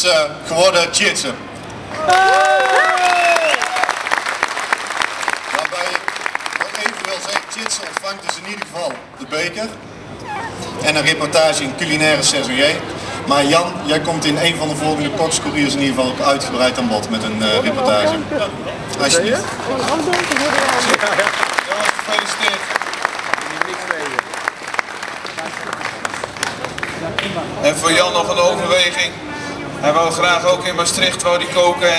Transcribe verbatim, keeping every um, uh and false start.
is uh, geworden Tjitse. Waarbij ik nog even wil zeggen, Tjitse ontvangt dus in ieder geval de beker en een reportage in culinaire saisonnier. Maar Jan, jij komt in een van de volgende kokscouriers in ieder geval ook uitgebreid aan bod met een uh, reportage. Alsjeblieft. Jongens, gefeliciteerd. En voor Jan nog een overweging. Hij wou graag ook in Maastricht wou die koken.